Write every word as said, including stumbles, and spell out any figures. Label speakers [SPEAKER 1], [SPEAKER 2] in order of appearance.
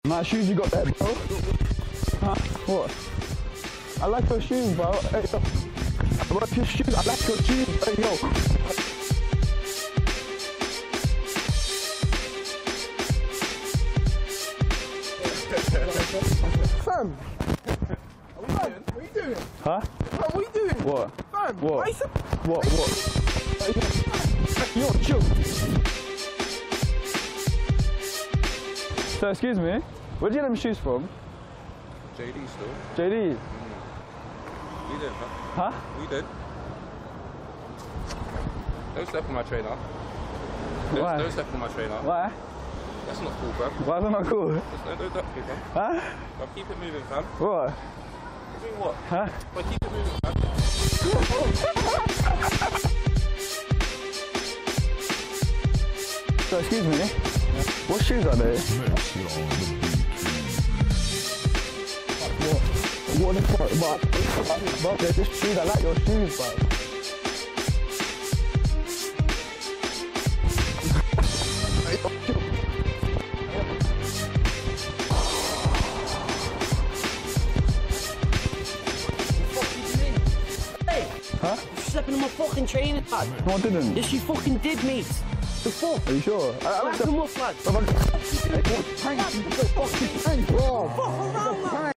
[SPEAKER 1] Nice shoes you got there, bro. Huh? What? I like your shoes, bro. Hey, yo. I like your shoes. I like your shoes. Hey, yo.
[SPEAKER 2] Fam. What are you doing?
[SPEAKER 1] Huh?
[SPEAKER 2] Fam, what are you doing?
[SPEAKER 1] What?
[SPEAKER 2] Fam,
[SPEAKER 1] What?
[SPEAKER 2] why you so...
[SPEAKER 1] What? What? Hey, yo, chill. So, excuse me. Where'd you get them shoes from?
[SPEAKER 3] J D still.
[SPEAKER 1] J D?
[SPEAKER 3] Mm. We did, huh?
[SPEAKER 1] Huh?
[SPEAKER 3] We did. Don't step on my trainer. Don't,
[SPEAKER 1] Why?
[SPEAKER 3] don't step on my trainer.
[SPEAKER 1] Why?
[SPEAKER 3] That's not cool, bro.
[SPEAKER 1] Why is that not cool?
[SPEAKER 3] Just don't, don't touch me, fam.
[SPEAKER 1] Huh?
[SPEAKER 3] Fam, keep it moving, fam.
[SPEAKER 1] What?
[SPEAKER 3] Doing what?
[SPEAKER 1] Huh?
[SPEAKER 3] But keep it moving, fam.
[SPEAKER 1] So, excuse me. What shoes are they? What? What the fuck? But, but they're just shoes. I like your shoes, bro. Huh?
[SPEAKER 4] You slept in my fucking training bag.
[SPEAKER 1] No, I didn't.
[SPEAKER 4] Yes, you fucking did, mate. The fuck?
[SPEAKER 1] Are you sure? I, I
[SPEAKER 4] Wrap them up, lad.
[SPEAKER 1] Hey, what? Thank you. Fucking thank you.
[SPEAKER 4] Fuck around, man.